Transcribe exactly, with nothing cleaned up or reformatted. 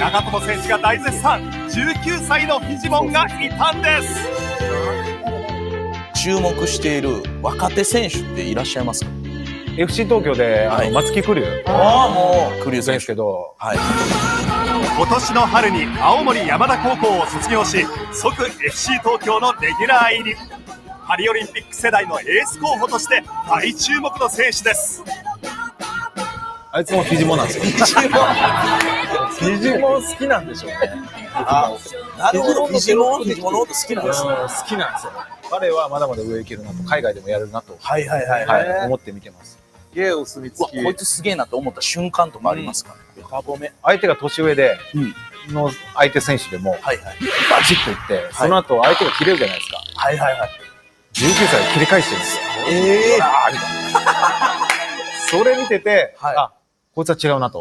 長友選手が大絶賛、じゅうきゅうさいのフィジモンがいたんです。 注目している若手選手っていらっしゃいますか？ エフシー 東京で、はい、あの松木玖生、 ああもう玖生選手ですけど、 はい、 今年の春に青森山田高校を卒業し、即 エフシー 東京のレギュラー入り。パリオリンピック世代のエース候補として大注目の選手です。 あいつもフィジモンなんですよ。フィジモン好きなんでしょうね。 あ、なるほど。フィジモン、フィジモンのこと好きなんですね。 好きなんですよ。彼はまだまだ上行けるなと、海外でもやるなと、 はいはいはいはい、 思って見てます。 ゲーお墨付き。 こいつすげえなと思った瞬間とかありますか？ 横褒め。相手が年上での相手選手でもバチッといって、その後相手が切れるじゃないですか。 はいはいはい。 じゅうきゅうさいで切り返してるんですよ。 ええ。 それ見てて、あ、こいつは違うなと。